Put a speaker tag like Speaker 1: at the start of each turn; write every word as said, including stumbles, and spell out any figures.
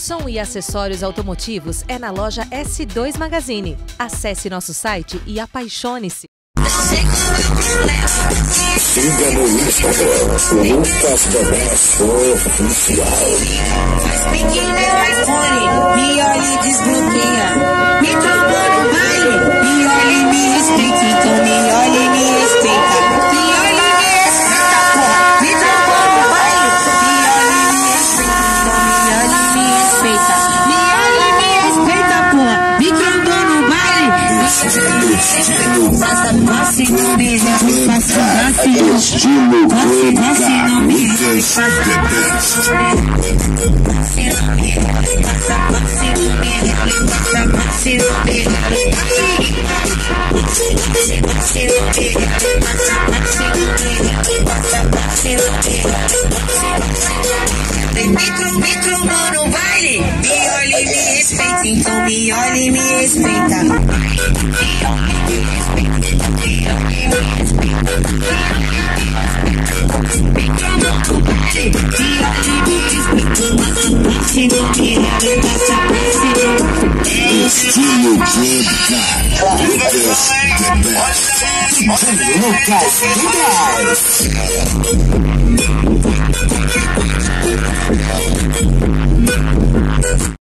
Speaker 1: Som e acessórios automotivos é na loja S dois Magazine. Acesse nosso site e apaixone-se.
Speaker 2: Siga no Instagram, Lucas Domésio Oficial.
Speaker 3: Faz pique no iPhone, me olha e desbloqueia. Me trombou no baile, me olha e me respeita. Então me olha e me respeita. Me olha e me respeita, porra. Me trombou no baile, me olha e me respeita. Então me olha e me respeita. Me olha e me respeita, porra. Me trombou no baile. Passa, passe no beijo, passa, passe no passe, passe no beijo, passa, passe no beijo, passa, passe no beijo, passa, passe no beijo, passe, passe no beijo, passa, passe no beijo, passa, passe no beijo. Me trombou no baile, me olha e me respeita, então me olha e me respeita.
Speaker 2: Estilo Lucas Lucas